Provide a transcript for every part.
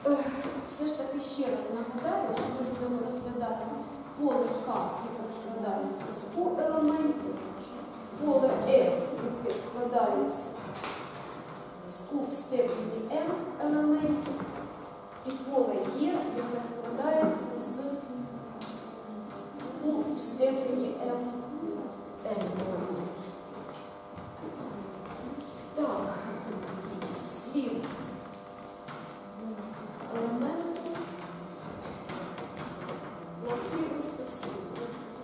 все ж таки ще раз нагадаю, що ми будемо розглядати поле К, яке складається з Q елементів, поле F, яке складається з Q в степені M елементів, і поле Е, яке складається з Q в степені M елементів. Так, слід елементу властивості сліду.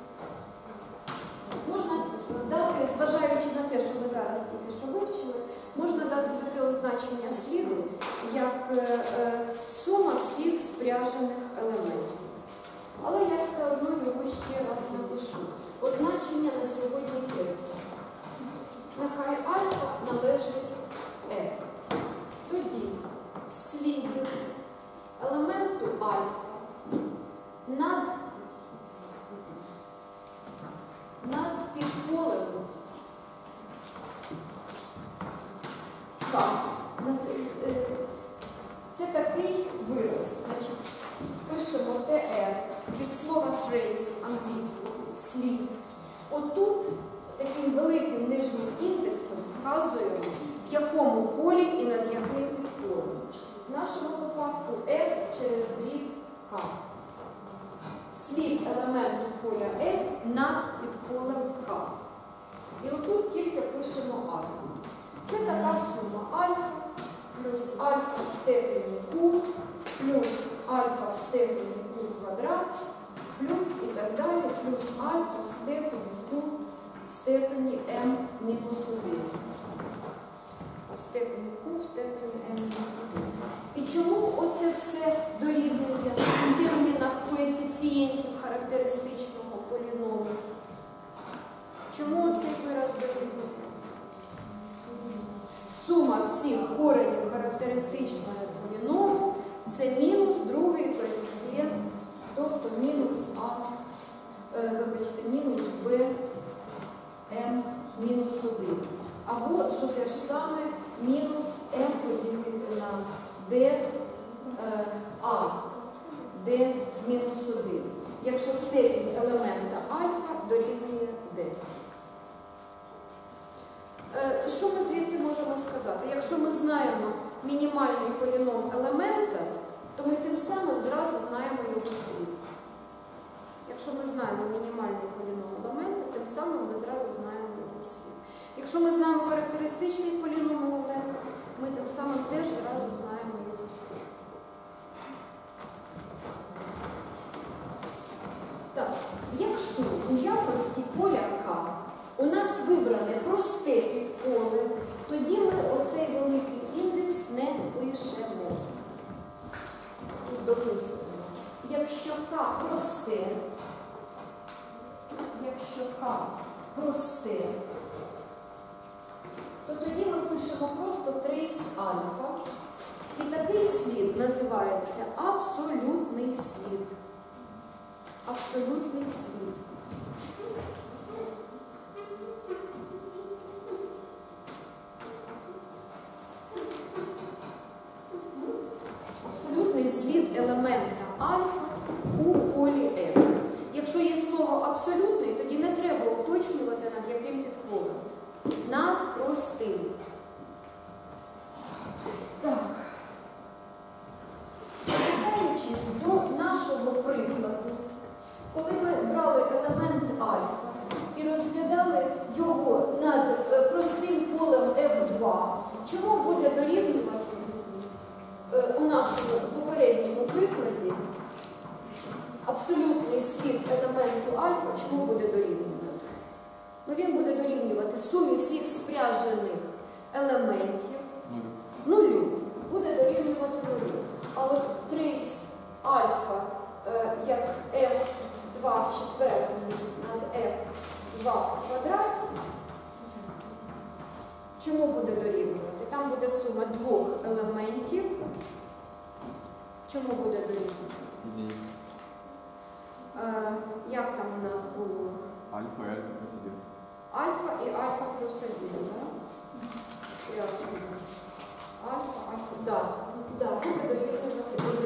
Можна дати, зважаючи на те, що ви зараз тільки що вивчили, можна дати таке означення сліду, як сума всіх спряжених елементів. Але я все одно його ще раз напишу. Означення на сьогодні третє. Нехай альфа належить F. Тоді слід елементу альфа над підполем К. Це такий вираз. Значить, пишемо TR від слова trace англійського слід. Отут таким великим нижнім індексом вказуємо, в якому полі і над яким підполем. В нашому випадку F через дріб K. Слід елементу поля F над підполем K. І отут тільки пишемо альфа. Це така сума альфа плюс альфа в степені Q плюс альфа в степені Q квадрат плюс і так далі, плюс альфа в степені Q в степені m мінус 1. В степені Q в степені m мінус 1. І чому оце все дорівнює в термінах коефіцієнтів характеристичного поліному? Чому цей вираз дорівнює? Сума всіх коренів характеристичного поліному – це мінус другий коефіцієнт, тобто мінус А, вибачте, мінус Б, М мінус 1. Або, що те ж саме, мінус М поділити на Д, А, Д мінус 1. Якщо степінь елемента альфа дорівнює Д. Що ми звідси можемо сказати? Якщо ми знаємо мінімальний поліном елемента, то ми тим самим зразу знаємо його слід. Якщо ми знаємо мінімальний поліном елемента, тим самим ми зразу знаємо його слід. Якщо ми знаємо характеристичний поліном елемента, ми тим самим теж зразу знаємо його слід. Так, якщо у якості поля К у нас вибране просте підполе, тоді ми оцей великий індекс не пишемо. Тут дописуємо. Якщо К просте, то тоді ми пишемо просто трейс альфа. І такий слід називається абсолютний слід. Абсолютний слід. Абсолютний слід елемента альфа у полі F. Якщо є слово абсолютний, тоді не треба уточнювати, над яким підполем. Над простим. Так. Повертаючись до нашого прикладу, коли ми брали елемент альфа і розглядали його над простим полем F2, чому буде дорівнювати у нашому попередньому прикладі абсолютний слід елементу альфа, чому буде дорівнювати? Ну, він буде дорівнювати сумі всіх спряжених елементів нулю. Буде дорівнювати нулю. А от трейс альфа, як f2 в четвертій над f2 в квадраті, чому буде дорівнювати? Там буде сума двох елементів. Чому буде дорівнювати? Як там у нас було? Альфа і альфа плюс 1. Альфа і альфа плюс 1, так? Альфа, альфа, так, буде дорівнювати 1.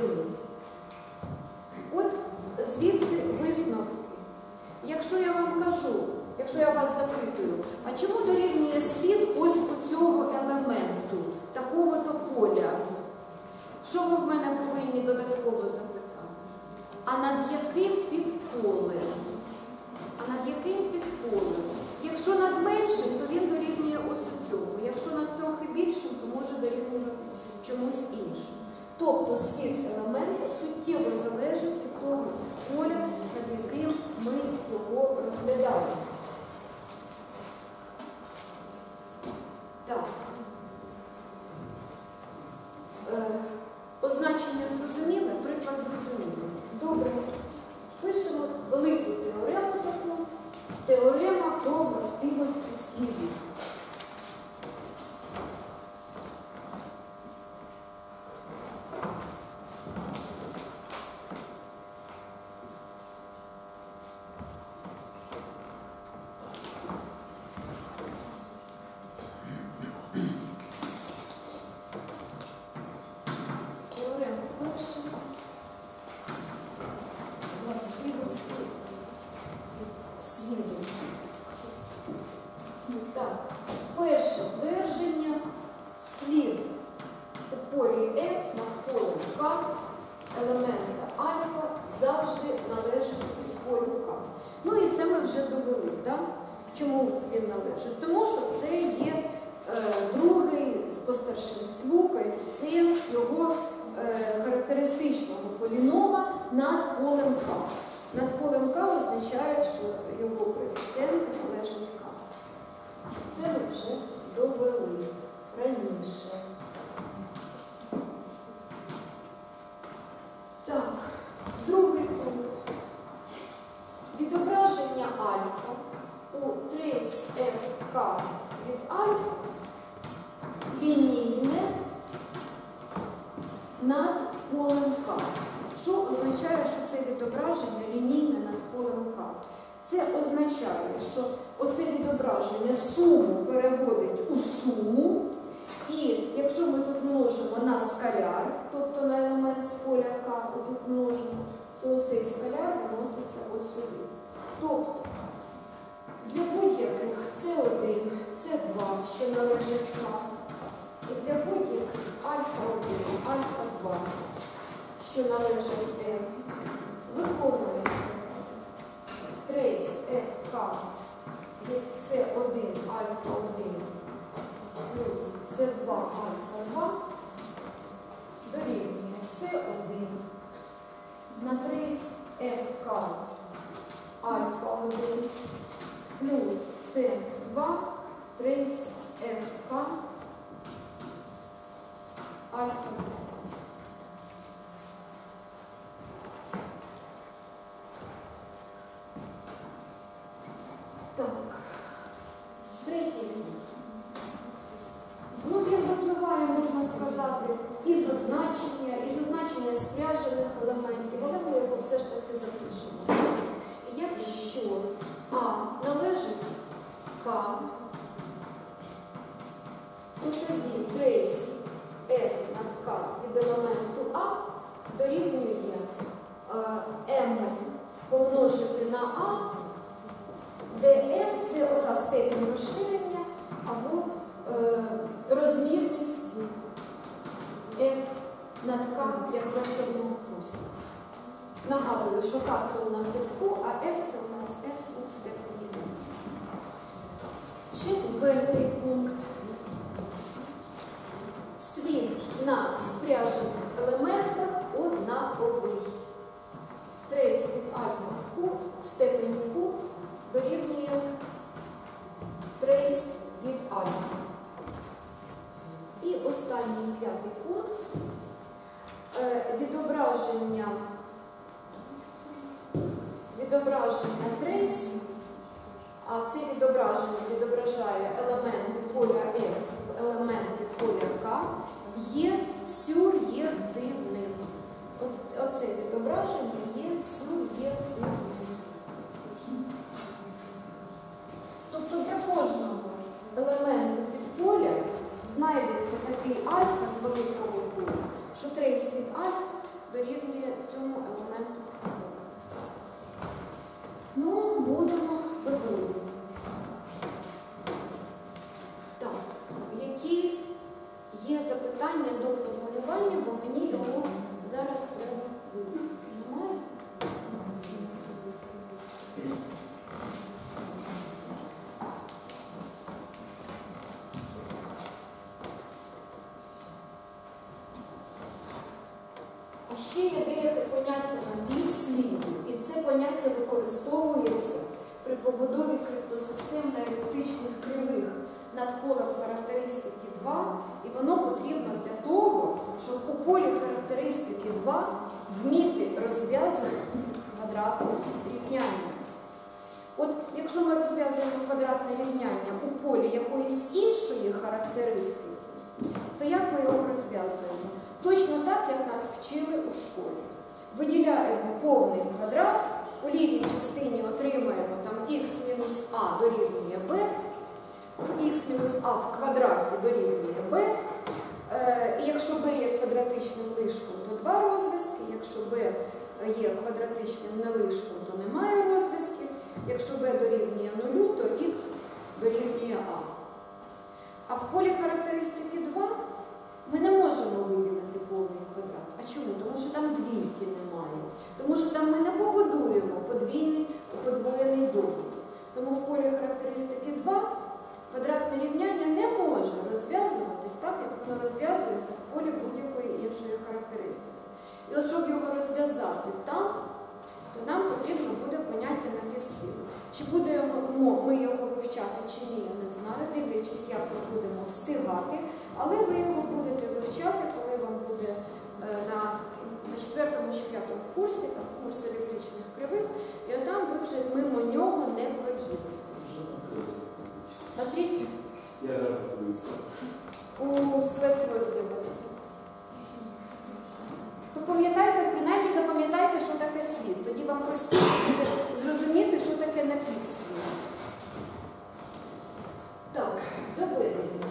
Що ви в мене повинні додатково запитати? А над яким підполем? А над яким підполем? Якщо над меншим, то він дорівнює ось цьому. Якщо над трохи більшим, то може дорівнювати чомусь іншому. Тобто світ елементу суттєво залежить від того поля, над яким ми його розглядаємо. Так. Означення зрозуміле, приклад зрозумілий. Добре. Пишемо велику теорему таку. Теорема про властивості слідів. Теорема перша. Властивості слідів. Так, перше твердження: слід у полі F над полем К елемента альфа завжди належить полю К. Ну і це ми вже довели, так? Чому він належить? Тому що це є другий по старшинству коефіцієнт його характеристичного полінома над полем К. Над полем К означає, що його коефіцієнт належить К. Це ми вже довели раніше. Так, другий пункт. Відображення альфа у трейс FK від альфа лінійне над полем К. Що означає, що це відображення лінійне над полем К? Це означає, що оце відображення суму переводить у суму, і якщо ми тут множимо на скаляр, тобто на елемент з поля К, тут множимо, то цей скаляр виноситься от сюди. Тобто для будь-яких С1, С2, що належать К, і для будь-яких альфа-1, альфа-2, що належать F, виконується трейс FK від С1 альфа-1 плюс С2 альфа-2 дорівнює С1 на трейс FK альфа-1 плюс С2 трейс FK альфа-2. Так, третій пункт. Ну, він випливає, можна сказати, із означення спряжених елементів, але ми його все ж таки запишемо. Якщо А належить К, то тоді трейс F над К від елементу А дорівнює M помножити на А, де M – це ота степінь розширення або розмірність F над К як векторного простору. Нагадую, що К – це у нас FQ, а F – це у нас F у степені N. Четвертий пункт. Слід на спряжених елементах однаковий. Трейс від альфа в Q в степені Q дорівнює трейс від альфа. І останній п'ятий пункт. Відображення трейс, а це відображення відображає елементи поля F, елементи поля К, є сюр'єктивним. Оце відображення є сюр'єктивним. Тобто для кожного елементу підполя знайдеться такий альфа з великого поля, що трейс від альфа дорівнює цьому елементу підполя. Ну, будемо виконувати. Так, які є запитання до формулювання, бо мені його А ще є деяке поняття напівсліду, і це поняття використовується при побудові криптосистем на еліптичних кривих над полем характеристики 2, і воно потрібно для того, щоб у полі характеристики 2 вміти розв'язувати квадратне рівняння. От якщо ми розв'язуємо квадратне рівняння у полі якоїсь іншої характеристики, то як ми його розв'язуємо? Точно так, як нас вчили у школі. Виділяємо повний квадрат, у лівій частині отримаємо там х-а дорівнює b, х-а в квадраті дорівнює b, і якщо b є квадратичним лишком, то 2 розв'язки, якщо b є квадратичним нелишком, то немає розв'язків, якщо b дорівнює 0, то х дорівнює а. А в полі характеристики 2 ми не можемо виділити повний квадрат. А чому? Тому що там двійки немає. Тому що там ми не побудуємо подвоєний добуток. Тому в полі характеристики 2 квадратне рівняння не може розв'язуватись так, як воно розв'язується в полі будь-якої іншої характеристики. І от щоб його розв'язати там, то нам потрібно буде поняття напівсліду. Чи будемо ми його вивчати, чи ні, я не знаю, дивлячись, як ми будемо встигати, але ви його будете вивчати, коли вам буде на 4-му чи 5-му курсі, там курс еліптичних кривих, і там ви вже мимо нього не проїдете. На 3-й? Я рахуюся. У спецрозділі. То пам'ятайте, принаймні запам'ятайте, що таке слід. Тоді вам простіше буде зрозуміти, що таке напівслід. Так, доведення.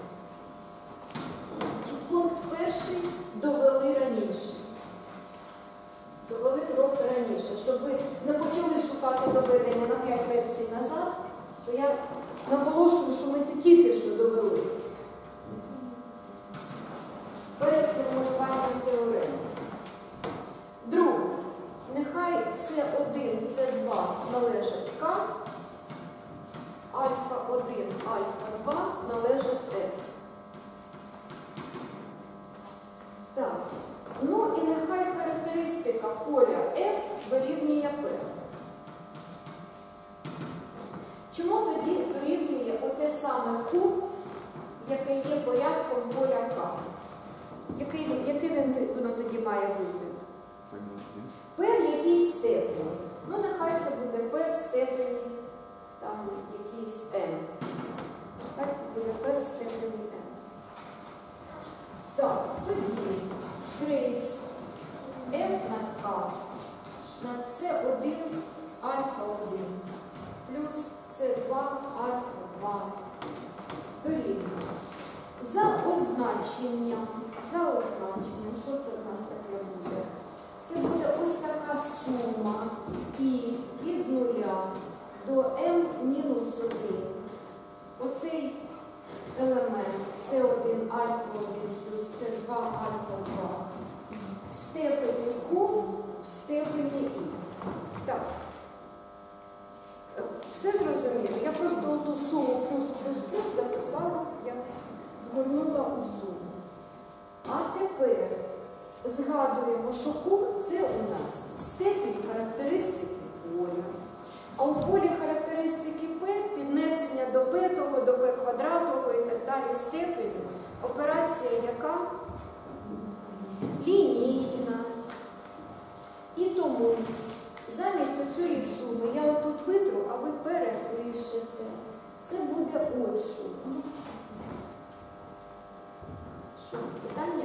Пункт перший довели раніше. Довели трохи раніше. Щоб ви не почали шукати доведення на 5 лекцій назад, то я наголошую, що ми це тільки що довели. Перед формулюванням теореми. Друге. Нехай С1, С2 належать К, альфа-1, альфа-2 належать F. Так. Ну і нехай характеристика поля F дорівнює P. Чому тоді дорівнює оте саме Q, яке є порядком поля К? Який воно тоді має вигляд? P в якійсь степені. Ну, нехай це буде P в степені, там, якийсь n. Нехай це буде P в степені n. Так, тоді трейс F над K над C1 альфа-1 плюс C2 альфа-2 дорівнює. За означенням, що це в нас таке буде? Це буде ось така сума і від 0 до m-1. Оцей елемент C1 альфа-1 плюс C2 альфа-2 в степені Q в степені І. Так. Все зрозуміло? Я просто ту суму плюс-плюс-плюс записала, я згорнула у суму. А тепер згадуємо, що Q – це у нас степінь характеристики поля. А у полі характеристики P піднесення до P, до P квадратного і так далі степені, операція яка? Лінійна. І тому замість цієї суми я отут витру, а ви перепишете. Це буде от що. Що, питання?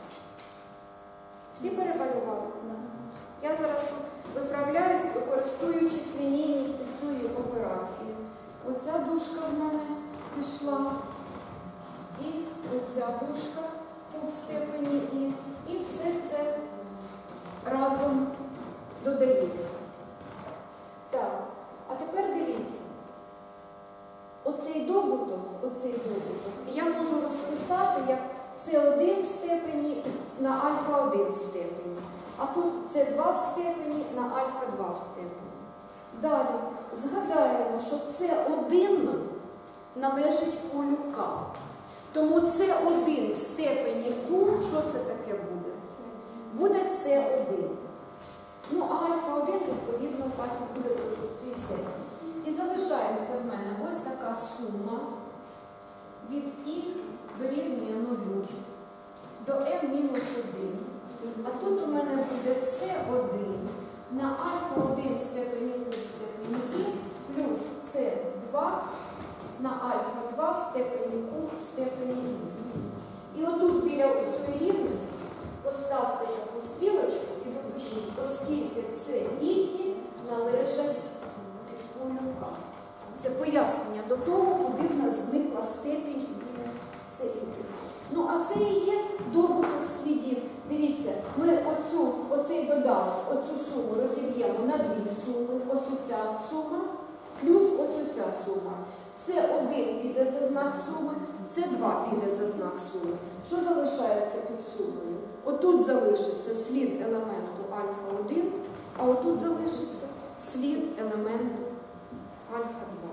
Всі перебалювали? Я зараз тут виправляю, користуючись лінійністю цієї операції. Оця дужка в мене пішла, і оця дужка в степені і все це разом додається. Так, а тепер дивіться. Оцей добуток, я можу розписати як С1 в степені на альфа-1 в степені. А тут С2 в степені на альфа-2 в степені. Далі, згадаємо, що С1 належить полю К. Тому С1 в степені Q, що це таке буде? Буде С1. Ну, а альфа-1, відповідно, так і буде в цій степені. І залишається в мене ось така сума від і дорівнює 0 до m-1. А тут у мене буде С1 на альфа-1 в степені Q в степені І плюс С2 на альфа-2 в степені Q в степені І. І отут біля цієї рівності поставте таку стрілочку і допишіть, оскільки це іті належать полюка. Це пояснення до того, куди в нас зникла степінь біля це іті. Ну, а це і є добуток слідів. Дивіться, ми оцей додаток, оцю суму розіб'ємо на дві суми. Ось оця сума плюс ось оця сума. С1 піде за знак суми, С2 піде за знак суми. Що залишається під сумою? Отут залишиться слід елементу альфа-1, а отут залишиться слід елементу альфа-2.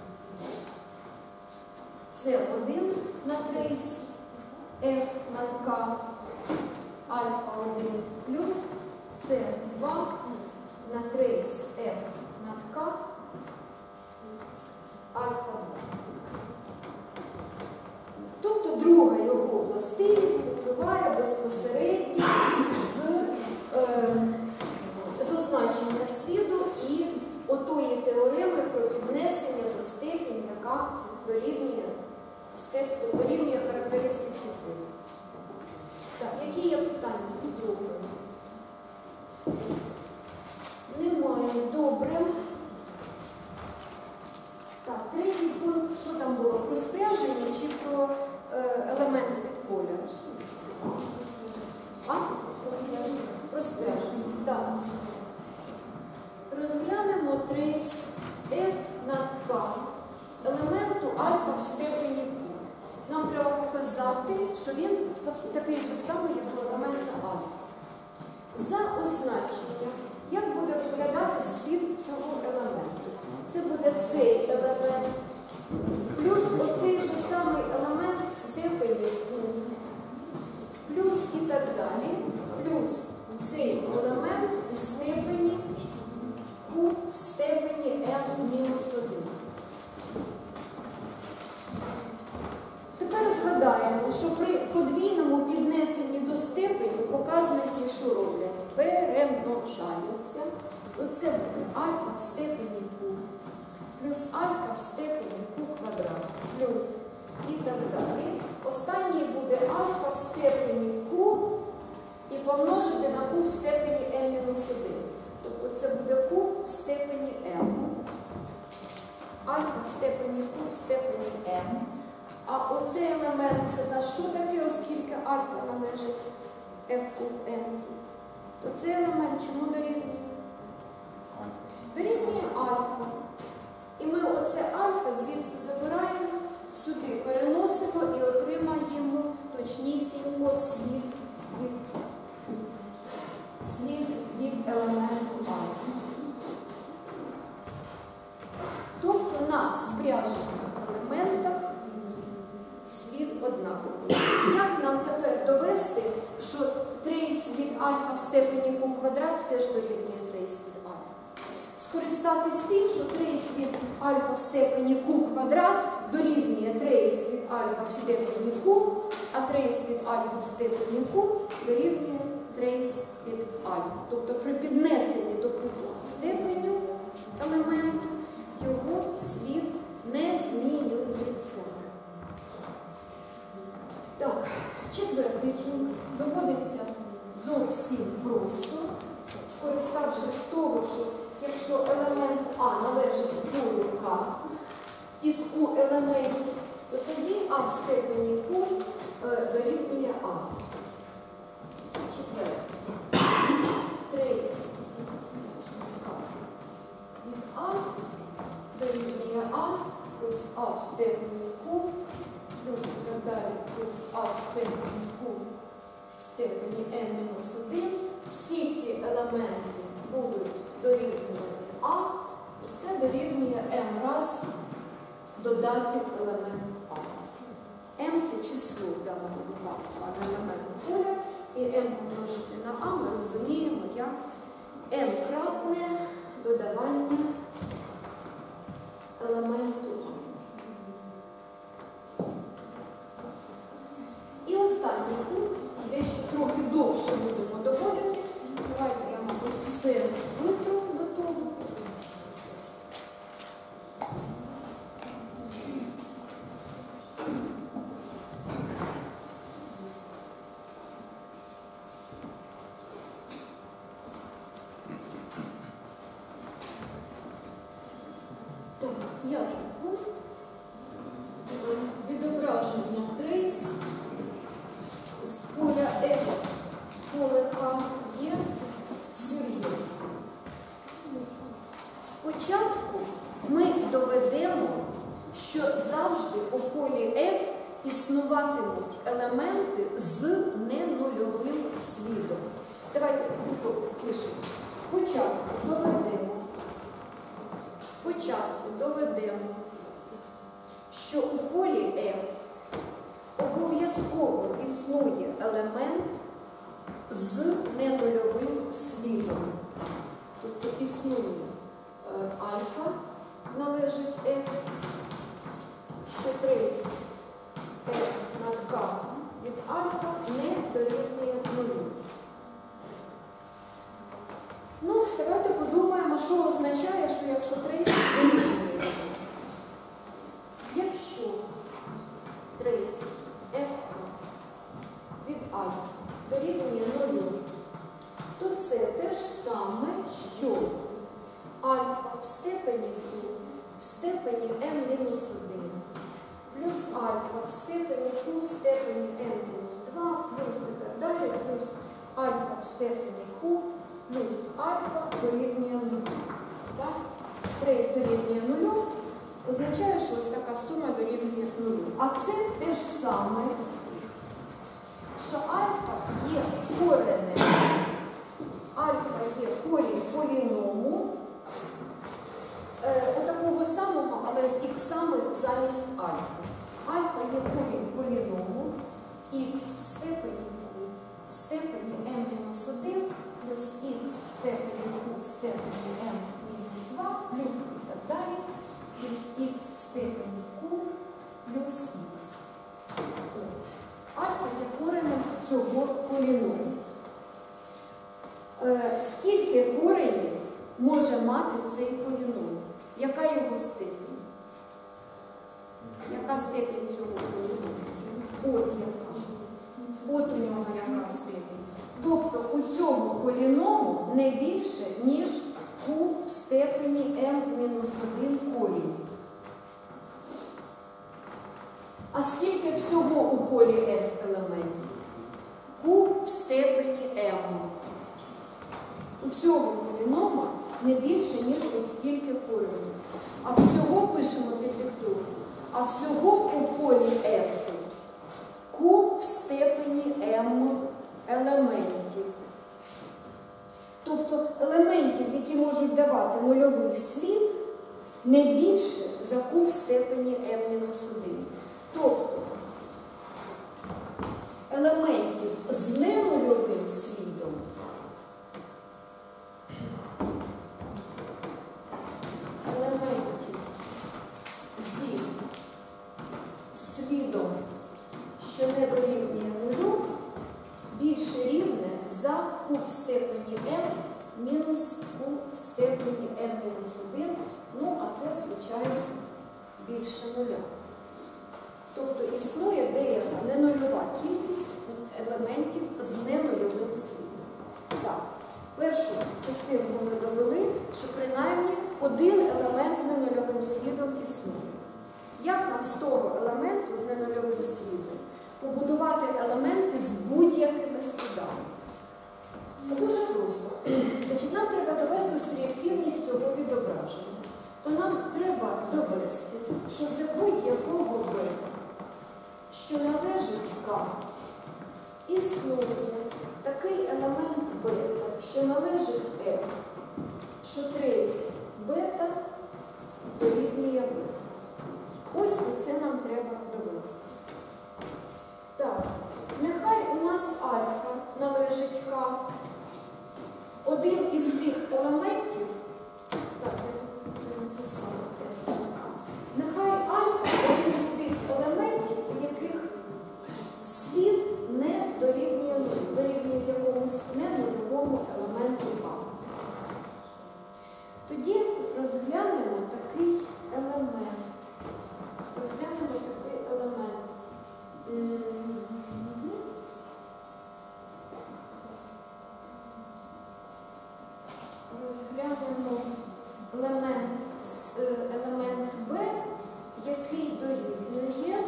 С1 на трейс F над К альфа-1 плюс С2 на трейс F над К альфа-2. Тобто друга його властивість випливає безпосередньо з означення сліду і отої теореми про піднесення до степені, яка дорівнює характеристиці впливу. Так, які є питання до другої? Немає. Добре. Так, третій пункт, що там було? Про спряження чи про елементи підполя? А? Про спряженість, так. Розглянемо трейс F над K елементу альфа в степені Q. Нам треба показати, що він такий же самий, як у елемента альфа. За означенням, як буде виглядати слід цього елементу? Це буде цей елемент, плюс оцей же самий елемент в степені Q, плюс і так далі, плюс цей елемент у степені Q в степені m-1. Тепер згадаємо, що при подвійному піднесенні до степені показники що роблять? Перемножаються. Оце буде альфа в степені Q, плюс альфа в степені Q квадрат, плюс і так далі. Останній буде альфа в степені Q і помножити на Q в степені m-1. Тобто це буде Q в степені m. Альфа в степені Q в степені m. А оцей елемент це на що таке, оскільки альфа належить f куб m. Оцей елемент чому дорівнює? Дорівнює альфа. І ми оце альфа звідси забираємо, сюди переносимо і отримаємо точнісінько слід від елементу альфа. Тобто на спряжених елементах слід однаковий. Як нам тепер довести, що трейс від альфа в степені Q квадрат теж дорівнює трейс від альфа? Скористатись тим, що трейс від альфа в степені Q квадрат дорівнює трейс від альфа в степені Q, а трейс від альфа в степені Q дорівнює трейс від альфа. Тобто при піднесенні до степеню елементу його слід не змінюється. Так, четвертий пункт. Доводиться зовсім просто, скориставшись з того, що якщо елемент А належить полю К із Q елементів, то тоді А в степені Q дорівнює А. Четвертий. Трейс К від А дорівнює А плюс А в степені Q плюс і так далі, плюс А в степені Q в степені n-1. Всі ці елементи будуть дорівнювати А, і це дорівнює m раз додати елемент А. m – це число даного випадку, а не елемент поля, і m помножити на А ми розуміємо. розуміємо як m-кратне додавання елементу. І останній пункт, дещо трохи довше будемо доводити. Давайте я, мабуть, все витру до того. Так, п'ятий пункт. Відображення трейс з поля F поле К є сюр'єць. Спочатку ми доведемо, що завжди у полі F існуватимуть елементи з ненульовим слідом. Давайте пишемо. Спочатку доведемо, що у полі F обов'язково існує елемент з ненульовим слідом. Тобто існує альфа, належить F, що трейс F над K від альфа не дорівнює нулю. Ну, давайте подумаємо, що означає, що якщо трейс дорівнює. Якщо трейс F від альфа дорівнює нулю, то це те ж саме, що альфа в степені Q в степені m-1 плюс альфа в степені Q в степені m-2 плюс і так далі, плюс альфа в степені Q плюс альфа дорівнює 0. Так? Трейс дорівнює 0 означає, що ось така сума дорівнює 0. А це те ж саме, що альфа є коренем. Альфа є корінь поліному, отакого самого, але з іксами замість альфа. Альфа є корінь поліному, х в степені Q в степені m-1 плюс х в степені Q в степені m-2 плюс і так далі, плюс х в степені Q плюс х. Альфа є коренем цього поліному. Скільки коренів може мати цей поліном? Яка його степінь? Яка степінь цього поліному? От яка. От у нього яка степінь. Тобто у цього поліному не більше, ніж Q в степені m-1 корінь. А скільки всього у полі F елементів? Q в степені m. У цього полінома не більше, ніж ось стільки коренів. А всього, пишемо під диктовку, а всього у полі F Q в степені m елементів. Тобто елементів, які можуть давати нульовий слід, не більше за Q в степені m-1. Тобто елементів з ненульовим слідом зі слідом, що не дорівнює нулю, більше рівне за Q в степені m мінус Q в степені m-1, ну, а це, звичайно, більше нуля. Тобто існує деяка ненульова кількість елементів з ненульовим слідом. Так, першу частинку ми довели, що принаймні один елемент з ненульовим слідом існує. Як нам з того елементу з ненульовим слідом побудувати елементи з будь-якими слідами? Дуже просто. Значить, нам треба довести сур'єктивність цього відображення. То нам треба довести, що для будь-якого b, що належить K, існує такий елемент бета, що належить F, що трейс бета дорівнює b. Ось оце нам треба довести. Так, нехай у нас альфа належить K, один із тих елементів, так, я тут вже написала, нехай альфа один із тих елементів, у яких слід не дорівнює нулю, дорівнює якомусь ненульовому елементу А. Тоді розглянемо такий елемент. Розглянемо елемент Б, який дорівнює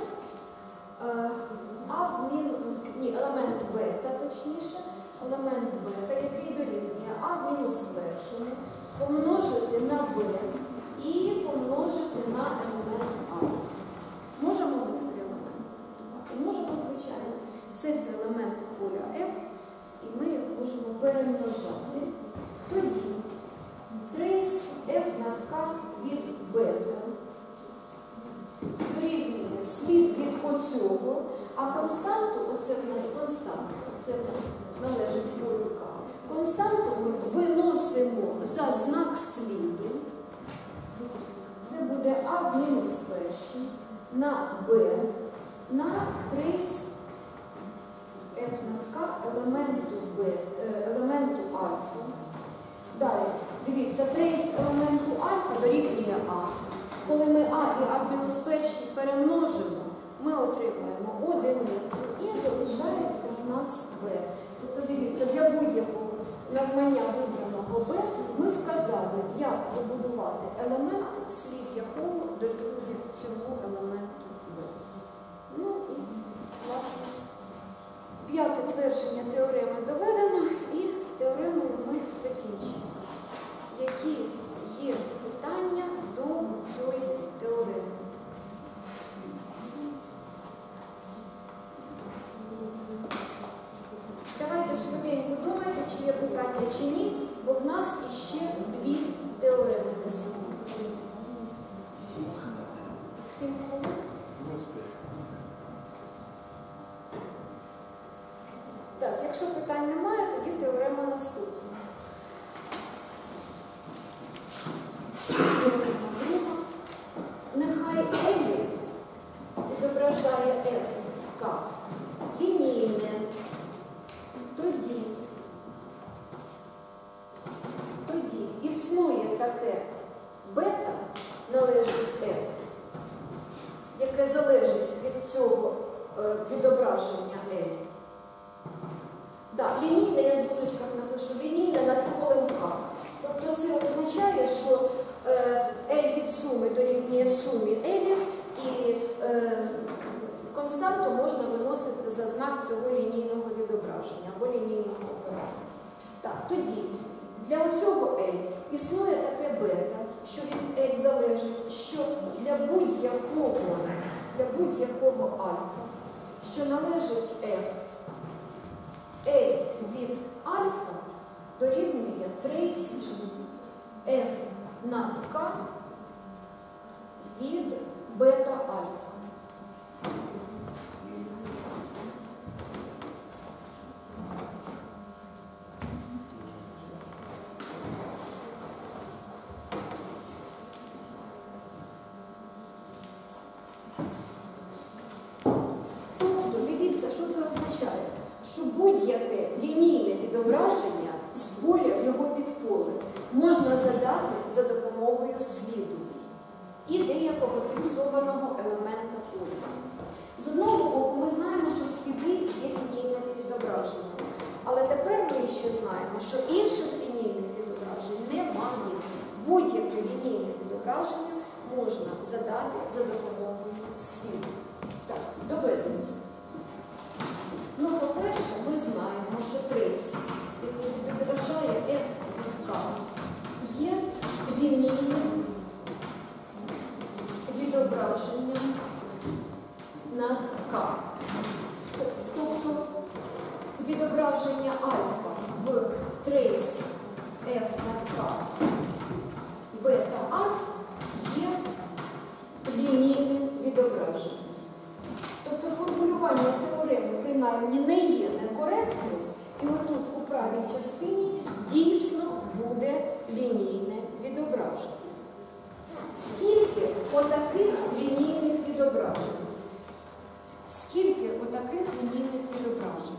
елемент бета, точніше, елемент бета, який дорівнює А в мінус першому, помножити на Б і помножити на елемент А. Можемо ми такий елемент? Можемо, звичайно. Все це елементи поля F, і ми їх можемо перемножати. Тоді трейс F над К від бета дорівнює слід від оцього, а константу, оце в нас константа, це в нас належить полю К. Константу ми виносимо за знак сліду. Це буде А в мінус перший на Б на трейс F над К елементу альфа. Далі, дивіться, трейс елементу альфа дорівнює А. Коли ми А і А в мінус перший перемножимо, ми отримаємо одиницю і залишається в нас Б. Тобто, дивіться, для будь-якого надмання вибраного Б ми вказали, як побудувати елемент, слід якого дорівнює цьому елементу Б. Ну і, власне, п'яте твердження теореми доведено, і з теоремою ми закінчимо. Які є питання до цієї теореми? Давайте швиденько думайте, чи є питання, чи ні, бо в нас іще дві теореми на сьогодні. 7 хвилин. Так, якщо питань немає, тоді теорема наступна. Нехай L відображає F в К лінійне, тоді існує таке бета належить F, яке залежить від цього відображення L. Так, лінійне, я в дужечках напишу, лінійне над полем К. Тобто це означає, що L від суми дорівнює сумі L, і константу можна виносити за знак цього лінійного відображення або лінійного оператора. Так, тоді для оцього L існує таке бета, що від L залежить, що для будь-якого альфа, що належить F, L від альфа дорівнює трейс F над К від бета-альфа. Тобто, дивіться, що це означає? Що будь-яке лінійне відображення з поля його підполе можна задати за допомогою сліду і деякого фіксованого елемента поля. З одного боку, ми знаємо, що сліди є лінійними відображеннями, але тепер ми ще знаємо, що інших лінійних відображень немає. Будь-яке лінійне відображення можна задати за допомогою сліду. Так, доведення. Ну, по-перше, ми знаємо, що трейс, який відображає F від K, є лінійним відображенням над K. Тобто відображення альфа в трейс F над K бета альфа є лінійним відображенням. Тобто формулювання теореми, принаймні, не буде лінійне відображення. Скільки отаких лінійних відображень? Скільки отаких лінійних відображень?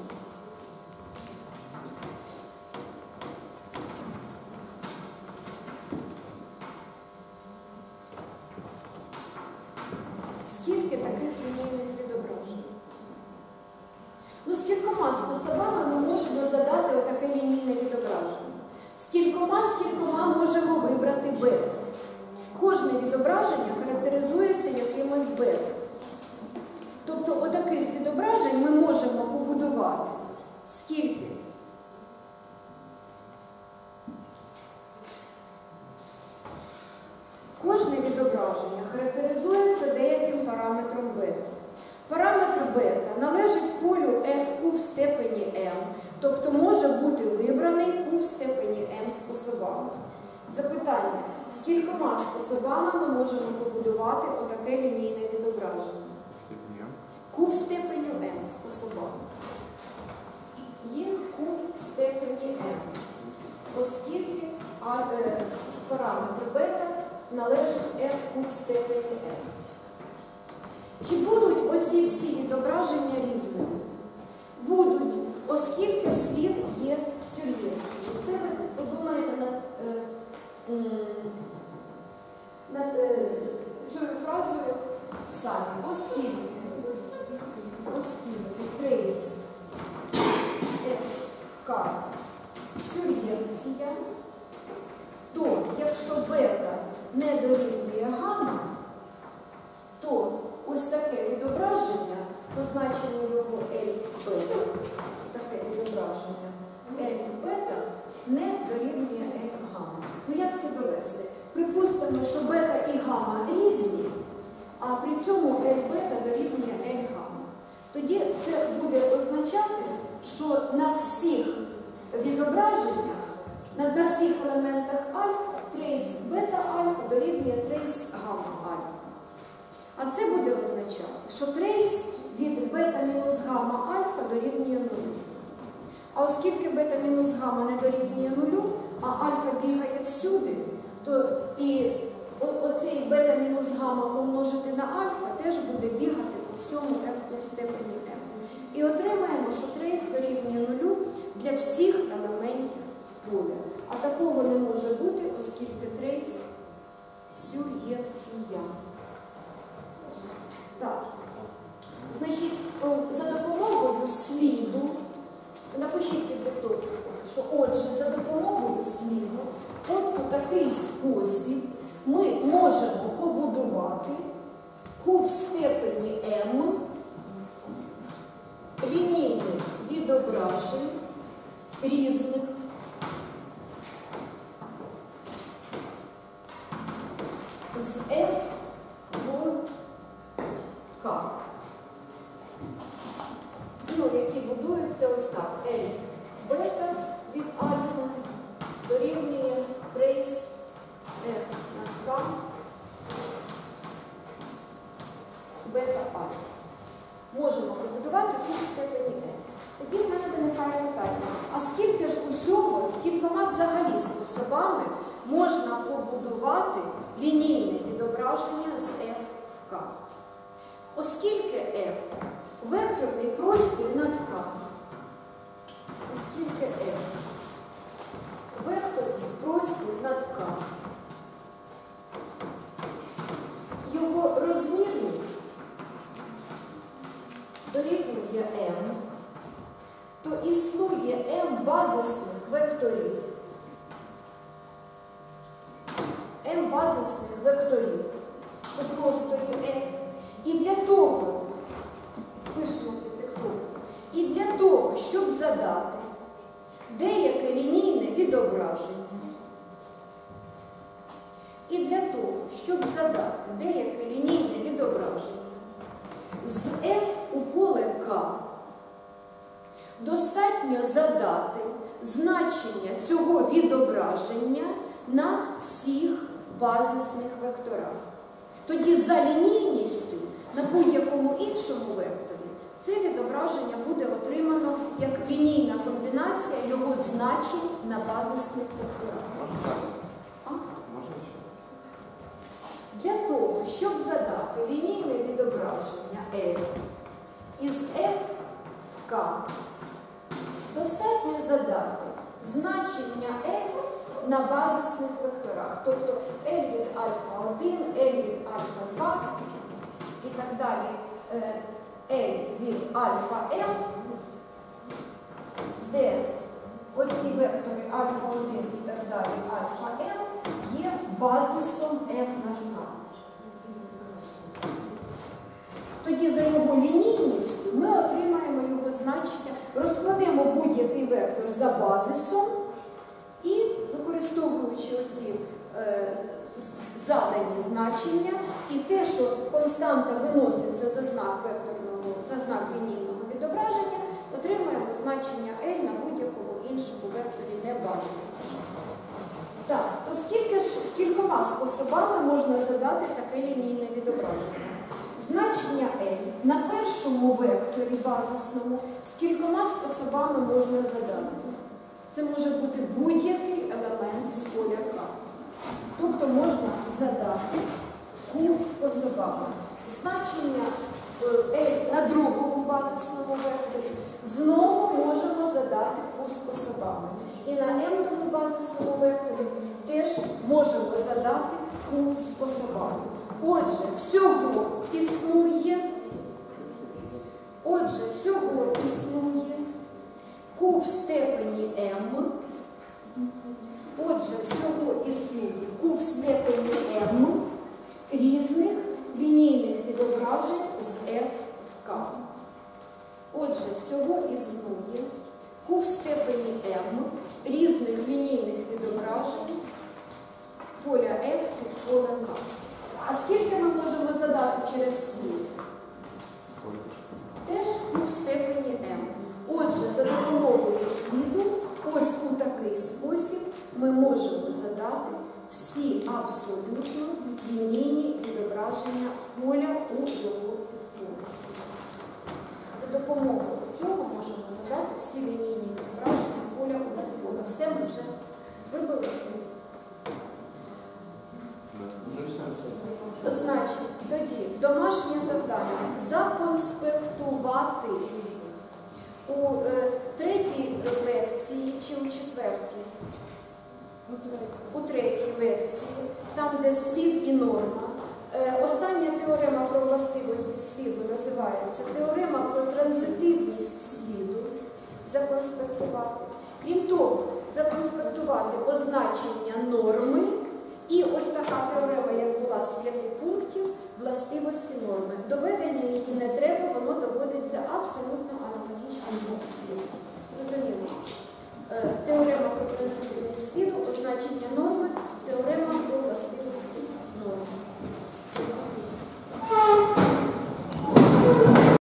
Скільки таких лінійних відображень? Ну, з кількома способами ми можемо задати отаке лінійне відображення. Скількома можемо вибрати бету. Кожне відображення характеризується якимось бетою. Тобто отаких відображень ми можемо побудувати. Скільки? Кожне відображення характеризується деяким параметром бета. Параметр бета належить полю f(q) в степені m, тобто може бути вибраний q в степені m способами. Запитання: з кількома способами ми можемо побудувати отаке лінійне відображення? Q в степені m способами. Є q в степені m, оскільки параметр бета належить f(q) в степені m. Чи будуть оці всі відображення різними? Будуть, оскільки світ є сюр'єтом. Це ви подумаєте над цією фразою самі. Оскільки трейс FK сюр'єкція, то якщо бета не дорівнює гамма, то ось таке відображення, позначення його L-бета, таке відображення L-бета не дорівнює L-гамма. Ну як це довести? Припустимо, що бета і гамма різні, а при цьому L-бета дорівнює L-гамма. Тоді це буде означати, що на всіх відображеннях, на всіх елементах альфа, трейс бета-альфа дорівнює трейс гамма-альфа. А це буде означати, що трейс від бета мінус гамма альфа дорівнює 0. А оскільки бета мінус гамма не дорівнює 0, а альфа бігає всюди, то і оцей бета мінус гамма помножити на альфа теж буде бігати по всьому f в степені m. І отримаємо, що трейс дорівнює 0 для всіх елементів поля. А такого не може бути, оскільки трейс сюр'єкція. Так, значить, за допомогою сліду, напишіть під диктовку, що отже, за допомогою сліду, от у такий спосіб ми можемо побудувати q в степені m лінійних відображень різних з f в К. Ну, які будуються ось так. L бета від альфа дорівнює трейс F на К бета альфа. Можемо побудувати q в степені n. Тоді в мене виникає питання, а скільки ж усього, з кількома взагалі способами можна побудувати лінійне відображення з f в К? Оскільки f – векторний простір над К, оскільки f – векторний простір над К, його розмірність дорівнює m, то існує m базисних векторів. m базисних векторів у просторі f. І для того, пишемо під диктовку, і для того, щоб задати деяке лінійне відображення, і для того, щоб задати деяке лінійне відображення з f у поле К, достатньо задати значення цього відображення на всіх базисних векторах. Тоді за лінійністю на будь-якому іншому векторі це відображення буде отримано як лінійна комбінація його значень на базисних векторах. Можна так? А? Можна ще раз? Для того, щоб задати лінійне відображення L із F в K, достатньо задати значення L на базисних векторах, тобто L від альфа 1, L від альфа 2 і так далі, L від альфа L, де оці вектори альфа 1 і так далі, альфа L є базисом F на K. Тоді за його лінійністю ми отримаємо його значення, розкладемо будь-який вектор за базисом і, використовуючи оці задані значення, і те, що константа виноситься за знак векторного, за знак лінійного відображення, отримаємо значення L на будь-якому іншому векторі не базису. Так, то скількома способами можна задати таке лінійне відображення? Значення L на першому векторі базисному скількома способами можна задати. Це може бути будь-який елемент з поля К. Тобто можна задати Q способами. Значення L на другому базисному векторі знову можемо задати Q способами. І на m-тому базисному векторі теж можемо задати Q способами. Отже, всього існує Q в степені m. Отже, всього існує Q в степені m різних лінійних відображень з F в K. Отже, всього існує Q в степені m різних лінійних відображень поля F від поля K. А скільки ми можемо задати через слід? Теж в степені m. Отже, за допомогою сліду, ось у такий спосіб, ми можемо задати всі абсолютно лінійні відображення поля у його підполі. За допомогою цього можемо задати всі лінійні відображення поля у підполі. Все ми вже вибили слід. Значить, тоді домашнє завдання законспектувати у третій лекції чи у четвертій? У третій лекції, там, де слід і норма. Остання теорема про властивості сліду називається теорема про транзитивність сліду. Законспектувати. Крім того, законспектувати означення норми. І ось така теорема, як була з 5 пунктів, властивості норми. Доведення її не треба, воно доводиться абсолютно